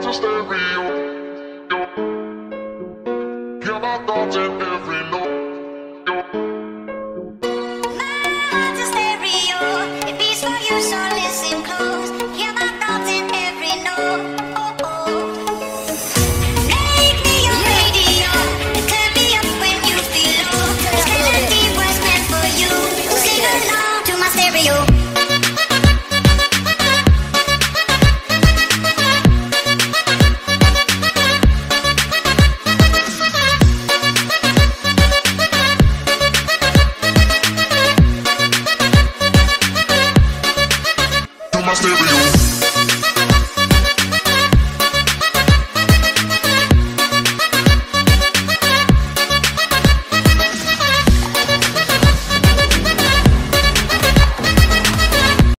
heart's a stereo. Hear my thoughts in every note. My stereo.